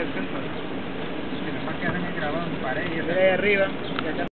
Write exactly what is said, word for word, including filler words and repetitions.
el centro. Que nomás quedan grabado en pared y ahí arriba.